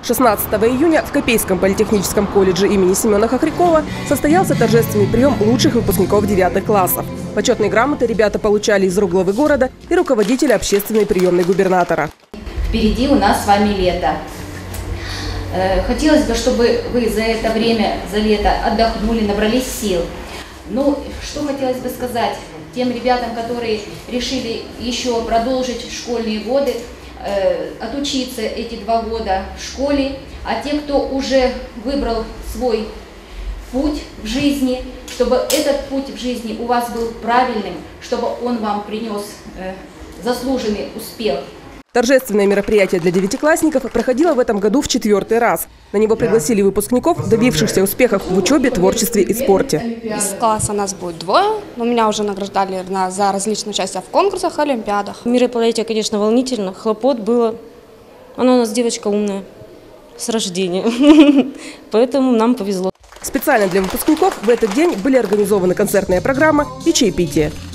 16 июня в Копейском политехническом колледже имени Семена Хохрякова состоялся торжественный прием лучших выпускников 9 классов. Почетные грамоты ребята получали из рук главы города и руководителя общественной приемной губернатора. Впереди у нас с вами лето. Хотелось бы, чтобы вы за это время, за лето отдохнули, набрались сил. Ну, что хотелось бы сказать тем ребятам, которые решили еще продолжить школьные годы, отучиться эти 2 года в школе, а те, кто уже выбрал свой путь в жизни, чтобы этот путь в жизни у вас был правильным, чтобы он вам принес заслуженный успех. Торжественное мероприятие для девятиклассников проходило в этом году в 4-й раз. На него пригласили выпускников, добившихся успехов в учебе, творчестве и спорте. Из класса нас будет 2, но меня уже награждали за различные участия в конкурсах, олимпиадах. Мероприятие, конечно, волнительно, хлопот было. Она у нас девочка умная с рождения, поэтому нам повезло. Специально для выпускников в этот день были организованы концертная программа и чаепитие.